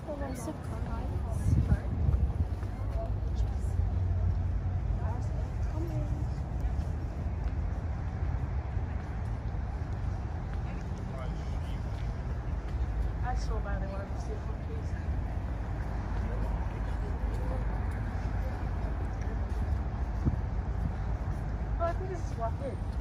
I'm surprised. I so badly wanted to see a cookies. Well, I think this is walk in.